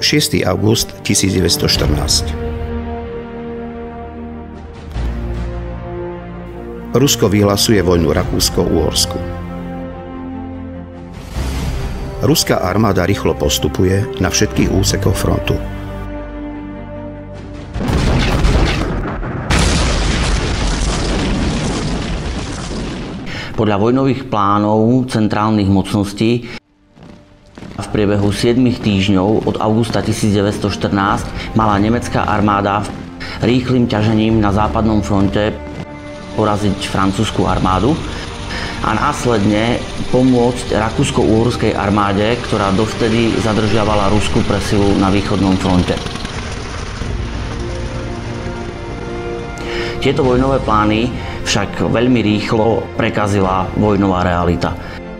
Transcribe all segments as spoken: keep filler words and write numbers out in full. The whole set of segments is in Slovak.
šiesteho augusta tisícdeväťstoštrnásť. Rusko vyhlasuje vojnu Rakúsko-Uhorsku. Ruská armáda rýchlo postupuje na všetkých úsekoch frontu. Podľa vojnových plánov centrálnych mocností v priebehu siedmich týždňov od augusta tisícdeväťstoštrnásť mala nemecká armáda rýchlym ťažením na západnom fronte poraziť francúzsku armádu a následne pomôcť rakúsko-uhorskej armáde, ktorá dovtedy zadržiavala ruskú presilu na východnom fronte. Tieto vojnové plány však veľmi rýchlo prekazila vojnová realita.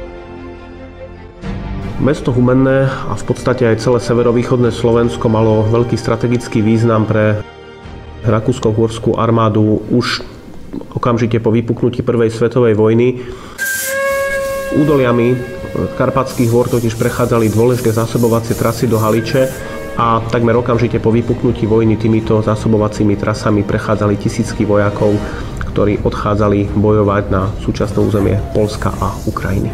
Mesto Humenné a v podstate aj celé severovýchodné Slovensko malo veľký strategický význam pre rakúsko-uhorskú armádu už okamžite po vypuknutí prvej svetovej vojny. Údoliami Karpatských hôr totiž prechádzali dôležité zásobovacie trasy do Haliče a takmer okamžite po vypuknutí vojny týmito zásobovacími trasami prechádzali tisícky vojakov, ktorí odchádzali bojovať na súčasné územie Poľska a Ukrajiny.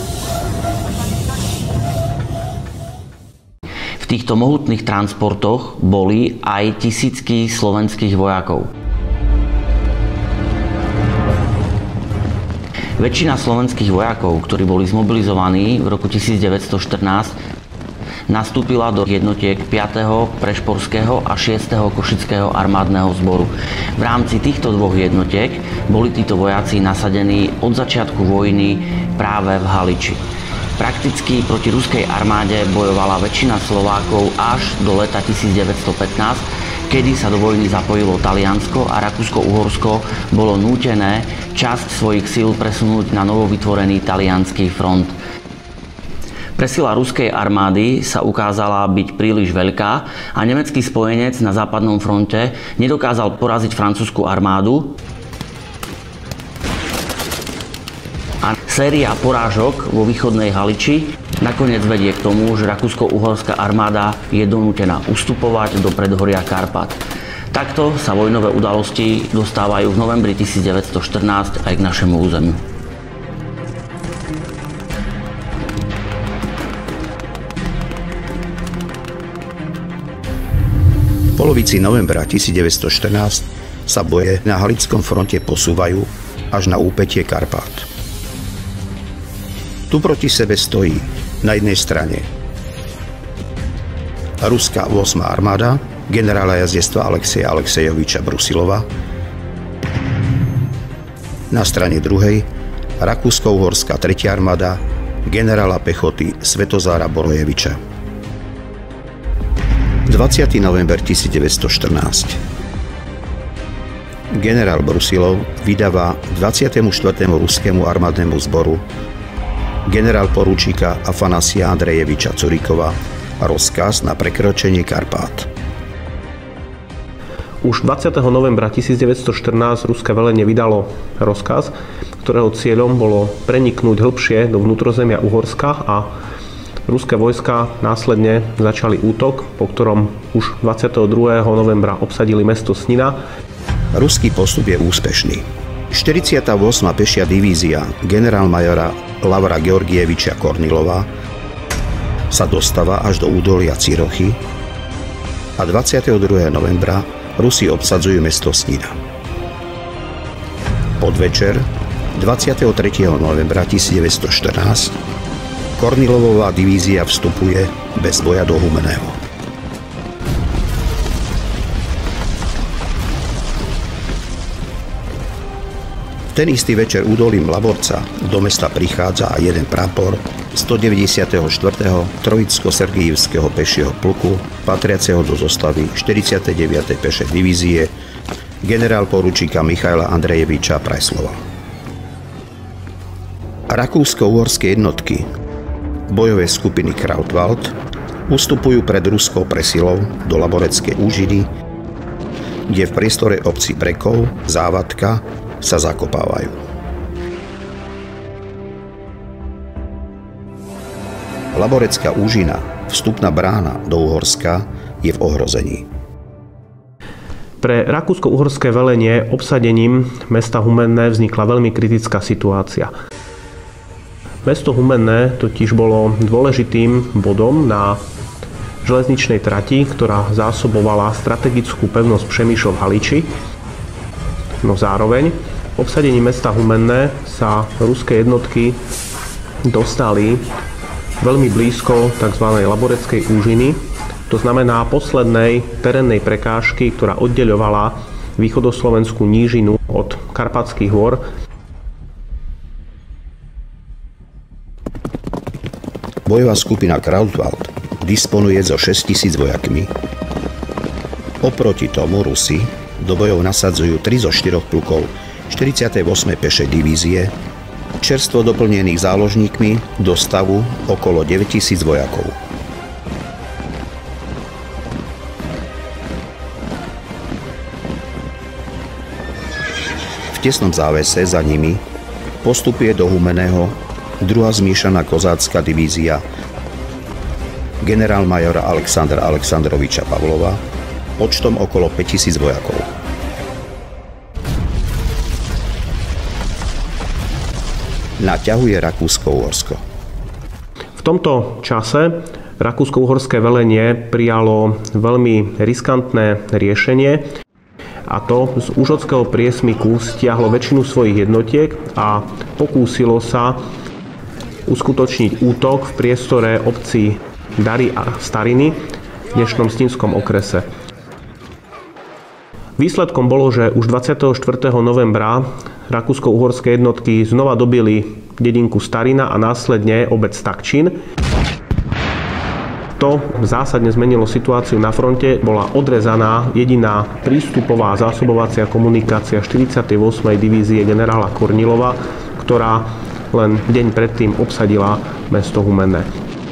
V týchto mohutných transportoch boli aj tisícky slovenských vojakov. Väčšina slovenských vojakov, ktorí boli zmobilizovaní v roku tisícdeväťstoštrnásť, nastúpila do jednotiek piateho prešporského a šiesteho košického armádneho zboru. V rámci týchto dvoch jednotiek boli títo vojaci nasadení od začiatku vojny práve v Haliči. Prakticky proti ruskej armáde bojovala väčšina Slovákov až do leta tisícdeväťstopätnásť, kedy sa do vojny zapojilo Taliansko a Rakúsko-Uhorsko bolo nútené časť svojich síl presunúť na novovytvorený taliansky front. Presila ruskej armády sa ukázala byť príliš veľká a nemecký spojenec na západnom fronte nedokázal poraziť francúzsku armádu. A séria porážok vo východnej Haliči nakoniec vedie k tomu, že rakúsko-uhorská armáda je donútená ustupovať do predhoria Karpat. Takto sa vojnové udalosti dostávajú v novembri tisícdeväťstoštrnásť aj k našemu územiu. V polovici novembra tisícdeväťstoštrnásť sa boje na Halickom fronte posúvajú až na úpätie Karpát. Tu proti sebe stojí na jednej strane ruská ôsma armáda generála jazdectva Alexeja Alexejoviča Brusilova, na strane druhej rakúsko-uhorská tretia armáda generála pechoty Svetozára Borojeviča. dvadsiateho november tisícdeväťstoštrnásť. Generál Brusilov vydáva dvadsiatemu štvrtému ruskému armádnemu zboru generál poručíka Afanasia Andrejeviča Curikova rozkaz na prekročenie Karpát. Už dvadsiateho novembra tisícdeväťstoštrnásť ruské velenie vydalo rozkaz, ktorého cieľom bolo preniknúť hĺbšie do vnútrozemia Uhorska a ruské vojska následne začali útok, po ktorom už dvadsiateho druhého novembra obsadili mesto Snina. Ruský postup je úspešný. štyridsiata ôsma pešia divízia generálmajora Lavra Georgieviča Kornilova sa dostáva až do údolia Cirochy a dvadsiateho druhého novembra Rusi obsadzujú mesto Snina. Podvečer dvadsiateho tretieho novembra tisícdeväťstoštrnásť Kornilovová divízia vstupuje bez boja do Humenného. Ten istý večer údolím Laborca do mesta prichádza aj jeden prapor stodeväťdesiateho štvrtého Trojicko-Sergijevského pešieho pluku, patriaceho do zostavy štyridsiatej deviatej pešej divízie generál poručíka Michaila Andrejeviča Prajslova. Rakúsko-uhorské jednotky bojové skupiny Krautwald ustupujú pred ruskou presilou do Laboreckej úžiny, kde v priestore obcí Brekov, Závadka sa zakopávajú. Laborecká úžina, vstupná brána do Uhorska, je v ohrození. Pre rakúsko-uhorské velenie obsadením mesta Humenné vznikla veľmi kritická situácia. Mesto Humenné totiž bolo dôležitým bodom na železničnej trati, ktorá zásobovala strategickú pevnosť Přemýšov v Haliči. No zároveň obsadením mesta Humenné sa ruské jednotky dostali veľmi blízko tzv. Laboreckej úžiny, to znamená poslednej terénnej prekážky, ktorá oddeľovala východoslovenskú nížinu od Karpatských hôr. Bojová skupina Krautwald disponuje so šesťtisíc vojakmi. Oproti tomu Rusi do bojov nasadzujú tri zo štyroch plukov štyridsiatej ôsmej pešej divízie, čerstvo doplnených záložníkmi do stavu okolo deväťtisíc vojakov. V tesnom závese za nimi postupuje do Humenného druhá zmiešaná kozácka divízia generálmajora Alexandra Alexandroviča Pavlova počtom okolo päťtisíc vojakov. Naťahuje Rakúsko-Uhorsko. V tomto čase rakúsko-uhorské velenie prijalo veľmi riskantné riešenie, a to z Užhotského priesmiku stiahlo väčšinu svojich jednotiek a pokúsilo sa uskutočniť útok v priestore obcí Dary a Stariny v dnešnom Stínskom okrese. Výsledkom bolo, že už dvadsiateho štvrtého novembra rakúsko-uhorské jednotky znova dobili dedinku Starina a následne obec Takčín. To zásadne zmenilo situáciu na fronte, bola odrezaná jediná prístupová zásobovacia komunikácia štyridsiatej ôsmej divízie generála Kornilova, ktorá len deň predtým obsadila mesto Humenné.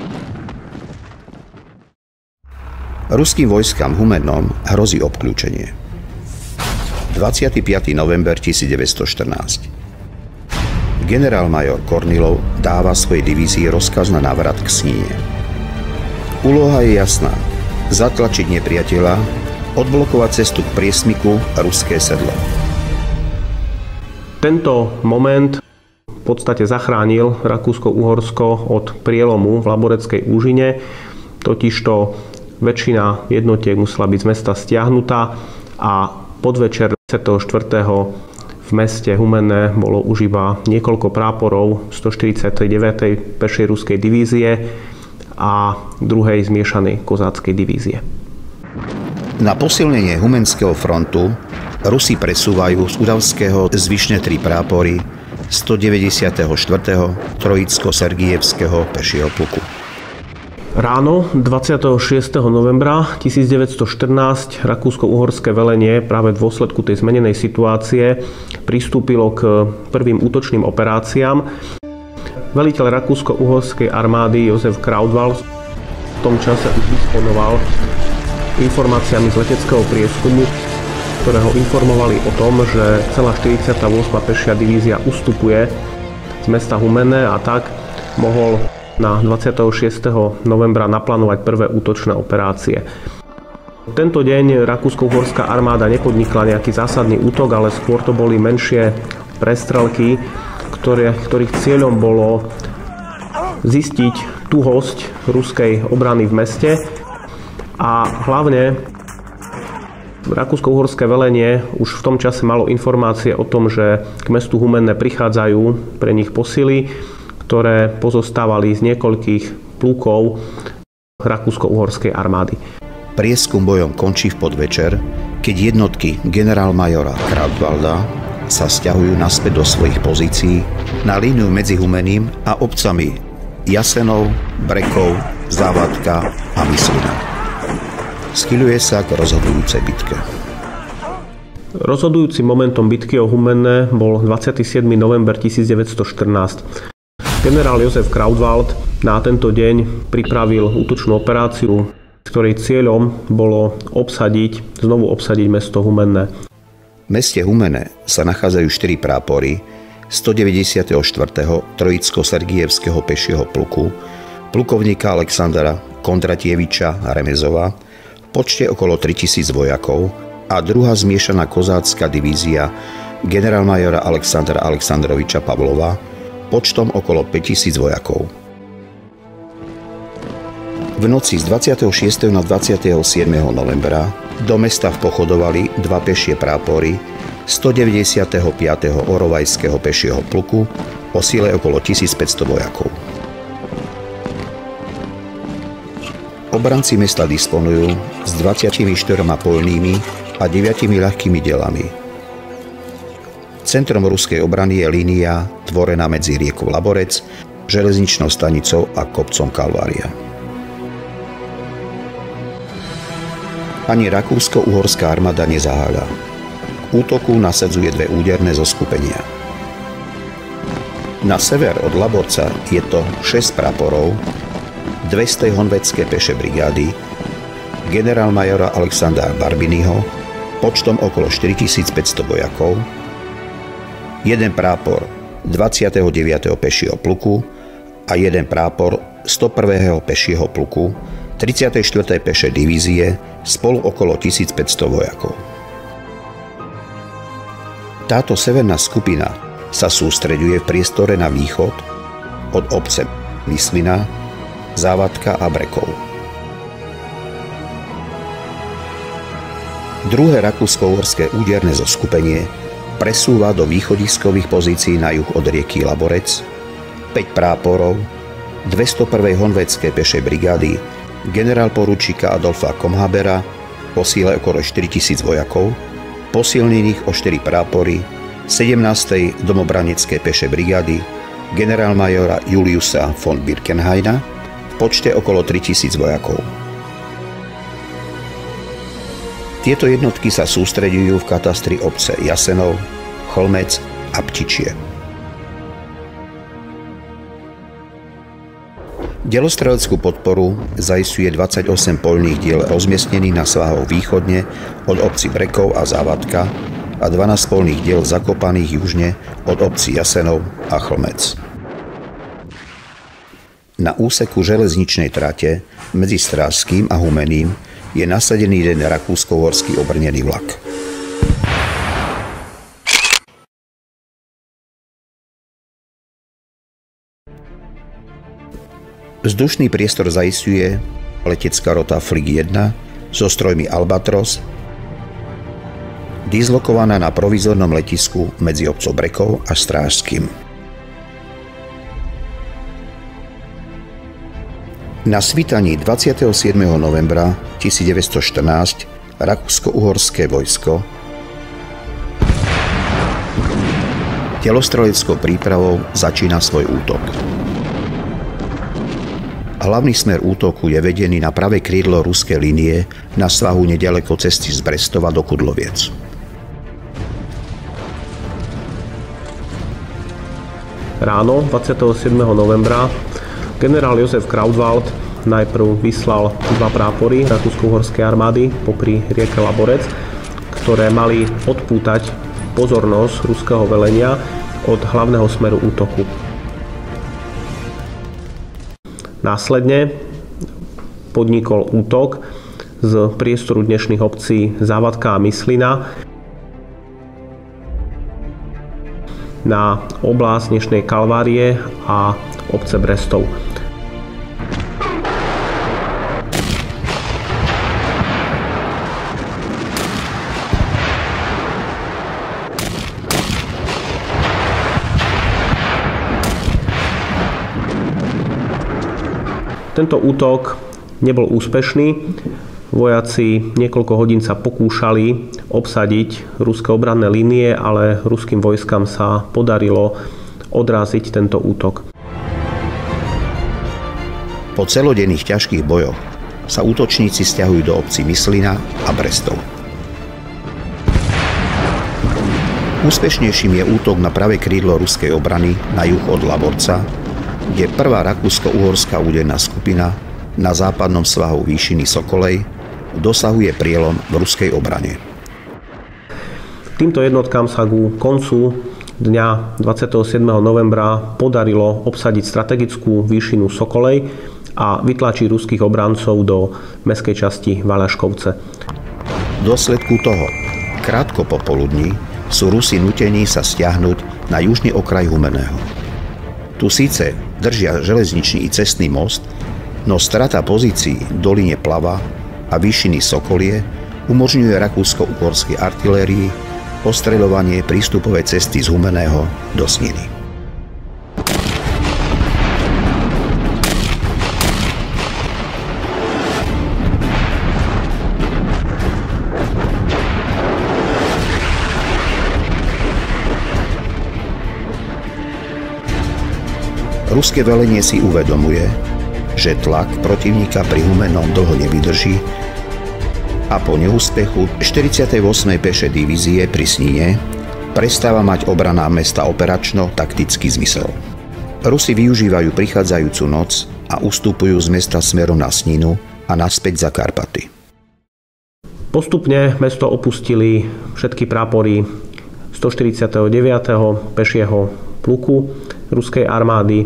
Ruským vojskám v Humennom hrozí obkľúčenie. dvadsiateho piateho november tisícdeväťstoštrnásť. Generálmajor Kornilov dáva svojej divízii rozkaz na návrat k Sníne. Úloha je jasná. Zatlačiť nepriateľa, odblokovať cestu k priesmiku ruské sedlo. Tento moment v podstate zachránil Rakúsko-Uhorsko od prielomu v Laboreckej úžine, totižto väčšina jednotiek musela byť z mesta stiahnutá a podvečer dvadsiateho štvrtého v meste Humenné bolo už iba niekoľko práporov stoštyridsiatej deviatej pešej ruskej divízie a druhej zmiešanej kozáckej divízie. Na posilnenie Humenského frontu Rusi presúvajú z Udavského zvyšné tri prápory stodeväťdesiateho štvrtého Trojicko-Sergijevského pešieho pluku. Ráno dvadsiateho šiesteho novembra tisícdeväťstoštrnásť rakúsko-uhorské velenie práve v dôsledku tej zmenenej situácie pristúpilo k prvým útočným operáciám. Veliteľ rakúsko-uhorskej armády Jozef Krautwald v tom čase už disponoval informáciami z leteckého prieskumu, ktoré ho informovali o tom, že celá štyridsiata ôsma pešia divízia ustupuje z mesta Humenné a tak mohol na dvadsiateho šiesteho novembra naplánovať prvé útočné operácie. Tento deň rakúsko-uhorská armáda nepodnikla nejaký zásadný útok, ale skôr to boli menšie prestrelky, ktoré, ktorých cieľom bolo zistiť tuhosť ruskej obrany v meste a hlavne rakúsko-uhorské velenie už v tom čase malo informácie o tom, že k mestu Humenné prichádzajú pre nich posily, ktoré pozostávali z niekoľkých plukov rakúsko-uhorskej armády. Prieskum bojom končí v podvečer, keď jednotky generálmajora Krautwalda sa sťahujú naspäť do svojich pozícií na líniu medzi Humeným a obcami Jasenov, Brekov, Závadka a Myslina. Schyľuje sa k rozhodujúcej bitke. Rozhodujúcim momentom bitky o Humenné bol dvadsiateho siedmeho november tisícdeväťstoštrnásť. Generál Jozef Krautwald na tento deň pripravil útočnú operáciu, ktorej cieľom bolo obsadiť, znovu obsadiť mesto Humenné. V meste Humenné sa nachádzajú štyri prápory stodeväťdesiateho štvrtého Trojicko-Sergijevského pešieho pluku plukovníka Alexandra Kondratieviča Remezova v počte okolo tritisíc vojakov a druhá zmiešaná kozácka divízia generálmajora Alexandra Alexandroviča Pavlova počtom okolo päťtisíc vojakov. V noci z dvadsiateho šiesteho na dvadsiateho siedmeho novembra do mesta vpochodovali dva pešie prápory stodeväťdesiateho piateho Orovajského pešieho pluku o sile okolo tisícpäťsto vojakov. Obranci mesta disponujú s dvadsiatimi štyrmi poľnými a deviatimi ľahkými delami. Centrom ruskej obrany je línia tvorená medzi riekou Laborec, železničnou stanicou a kopcom Kalvária. Ani rakúsko-uhorská armáda nezaháľa. K útoku nasadzuje dve úderné zoskupenia. Na sever od Laborca je to šesť praporov dvesto honvédske peše brigády generálmajora Alexandra Barbinyho počtom okolo štyritisícpäťsto vojakov, jeden prápor dvadsiateho deviateho pešieho pluku a jeden prápor stoprvého pešieho pluku tridsiatej štvrtej pešej divízie spolu okolo tisícpäťsto vojakov. Táto severná skupina sa sústreďuje v priestore na východ od obce Myslina, Závadka a Brekov. Druhé rakúsko-uhorské úderné zoskupenie presúva do východiskových pozícií na juh od rieky Laborec päť práporov dvestoprvej honvédskej pešej brigády generálporučíka Adolfa Komhabera o síle okolo štyritisíc vojakov, posilnených o štyri prápory sedemnástej domobraneckej pešej brigády generálmajora Juliusa von Birkenhaina v počte okolo tritisíc vojakov. Tieto jednotky sa sústreďujú v katastri obce Jasenov, Chlmec a Ptičie. Delostreleckú podporu zaisťuje dvadsaťosem poľných diel rozmiestnených na svahoch východne od obci Brekov a Závadka a dvanásť poľných diel zakopaných južne od obci Jasenov a Chlmec. Na úseku železničnej trate medzi Strážským a Humeným je nasadený jeden rakúsko-uhorský obrnený vlak. Vzdušný priestor zaisťuje letecká rota Flik jeden so strojmi Albatros, dislokovaná na provizornom letisku medzi obcov Brekov a Strážským. Na svítaní dvadsiateho siedmeho novembra tisícdeväťstoštrnásť rakúsko-uhorské vojsko delostreleckou prípravou začína svoj útok. Hlavný smer útoku je vedený na pravé krídlo ruskej línie na svahu neďaleko cesty z Brestova do Kudloviec. Ráno dvadsiateho siedmeho novembra generál Jozef Krautwald najprv vyslal dva prápory rakúsko-uhorskej armády popri rieke Laborec, ktoré mali odpútať pozornosť ruského velenia od hlavného smeru útoku. Následne podnikol útok z priestoru dnešných obcí Závadka a Myslina na oblasť dnešnej Kalvárie a obce Brestov. Tento útok nebol úspešný. Vojaci niekoľko hodín sa pokúšali obsadiť ruské obranné línie, ale ruským vojskám sa podarilo odráziť tento útok. Po celodenných ťažkých bojoch sa útočníci sťahujú do obcí Myslina a Brestov. Úspešnejším je útok na pravé krídlo ruskej obrany na juh od Laborca, kde prvá rakúsko-uhorská úderná skupina na západnom svahu výšiny Sokolej dosahuje prielom v ruskej obrane. Týmto jednotkám sa ku koncu dňa dvadsiateho siedmeho novembra podarilo obsadiť strategickú výšinu Sokolej a vytlačí ruských obrancov do mestskej časti Valaškovce. V dôsledku toho, krátko popoludní, sú Rusi nutení sa stiahnuť na južný okraj Humenného. Tu síce držia železničný i cestný most, no strata pozícií v doline Plava a výšiny Sokolie umožňuje rakúsko-uhorskej artilérii ostreľovanie prístupovej cesty z Humenného do Sniny. Ruské velenie si uvedomuje, že tlak protivníka pri Humennom dlho nevydrží a po neúspechu štyridsiatej ôsmej pešej divízie pri Snine prestáva mať obrana mesta operačno-taktický zmysel. Rusi využívajú prichádzajúcu noc a ustupujú z mesta smerom na Sninu a naspäť za Karpaty. Postupne mesto opustili všetky prápory stoštyridsiateho deviateho pešieho pluku ruskej armády.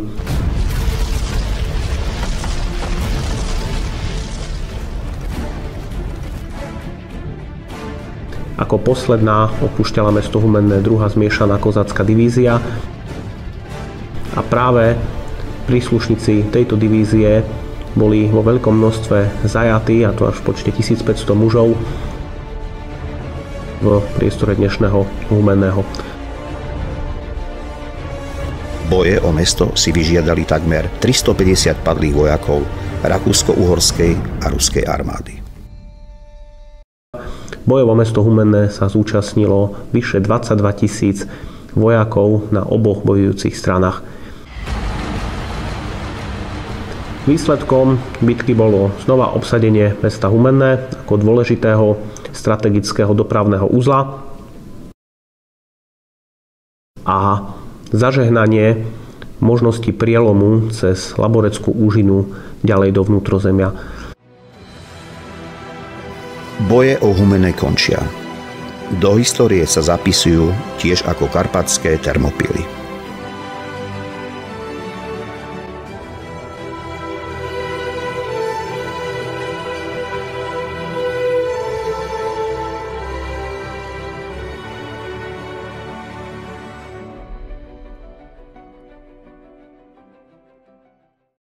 Ako posledná opúšťala mesto Humenné druhá zmiešaná kozácka divízia a práve príslušníci tejto divízie boli vo veľkom množstve zajatí, a to až v počte tisícpäťsto mužov v priestore dnešného Humenného. Boje o mesto si vyžiadali takmer tristopäťdesiat padlých vojakov rakúsko-uhorskej a ruskej armády. Bojovo mesto Humenné sa zúčastnilo vyše dvadsaťdva tisíc vojakov na oboch bojujúcich stranách. Výsledkom bitky bolo znova obsadenie mesta Humenné ako dôležitého strategického dopravného uzla a zažehnanie možnosti prielomu cez Laboreckú úžinu ďalej do vnútrozemia. Boje o Humenné končia. Do histórie sa zapisujú tiež ako karpatské Termopily.